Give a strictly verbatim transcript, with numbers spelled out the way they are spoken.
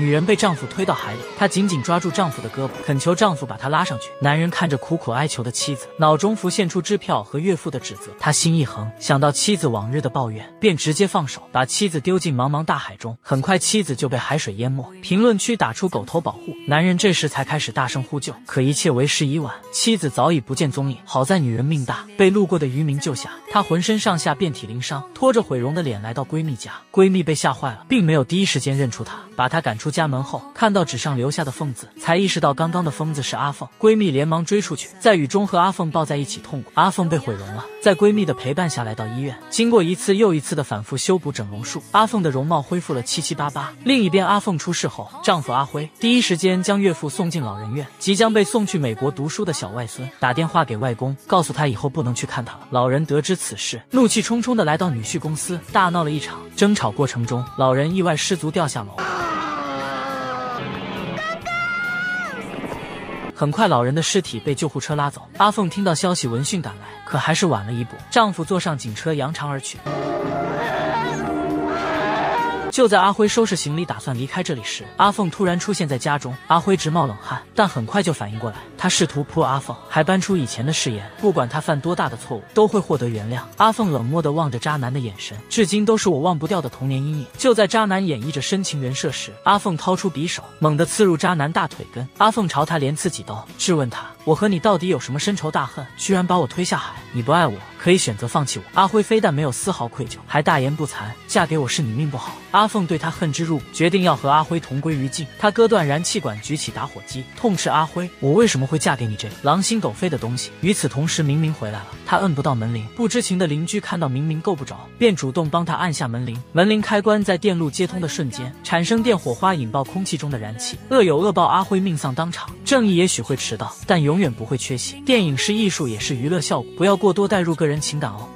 女人被丈夫推到海里，她紧紧抓住丈夫的胳膊，恳求丈夫把她拉上去。男人看着苦苦哀求的妻子，脑中浮现出支票和岳父的指责，他心一横，想到妻子往日的抱怨，便直接放手，把妻子丢进茫茫大海中。很快，妻子就被海水淹没。评论区打出狗头保护，男人这时才开始大声呼救，可一切为时已晚，妻子早已不见踪影。好在女人命大，被路过的渔民救下，她浑身上下遍体鳞伤，拖着毁容的脸来到闺蜜家。闺蜜被吓坏了，并没有第一时间认出她，把她赶出家门后，看到纸上留下的疯字，才意识到刚刚的疯子是阿凤。闺蜜连忙追出去，在雨中和阿凤抱在一起痛哭。阿凤被毁容了，在闺蜜的陪伴下来到医院，经过一次又一次的反复修补整容术，阿凤的容貌恢复了七七八八。另一边，阿凤出事后，丈夫阿辉第一时间将岳父送进老人院，即将被送去美国读书的小外孙打电话给外公，告诉他以后不能去看他了。老人得知此事，怒气冲冲地来到女婿公司，大闹了一场。争吵过程中，老人意外失足掉下楼。很快，老人的尸体被救护车拉走。阿凤听到消息，闻讯赶来，可还是晚了一步。丈夫坐上警车，扬长而去。就在阿辉收拾行李打算离开这里时，阿凤突然出现在家中。阿辉直冒冷汗，但很快就反应过来，他试图扑阿凤，还搬出以前的誓言，不管他犯多大的错误，都会获得原谅。阿凤冷漠地望着渣男的眼神，至今都是我忘不掉的童年阴影。就在渣男演绎着深情人设时，阿凤掏出匕首，猛地刺入渣男大腿根。阿凤朝他连刺几刀，质问他：我和你到底有什么深仇大恨？居然把我推下海！你不爱我，可以选择放弃我。阿辉非但没有丝毫愧疚，还大言不惭：嫁给我是你命不好。阿凤对他恨之入骨，决定要和阿辉同归于尽。他割断燃气管，举起打火机，痛斥阿辉：我为什么会嫁给你这个狼心狗肺的东西？与此同时，明明回来了，他摁不到门铃。不知情的邻居看到明明够不着，便主动帮他按下门铃。门铃开关在电路接通的瞬间产生电火花，引爆空气中的燃气。恶有恶报，阿辉命丧当场。正义也许会迟到，但永远不会缺席。电影是艺术，也是娱乐效果，不要过多带入个人情感哦。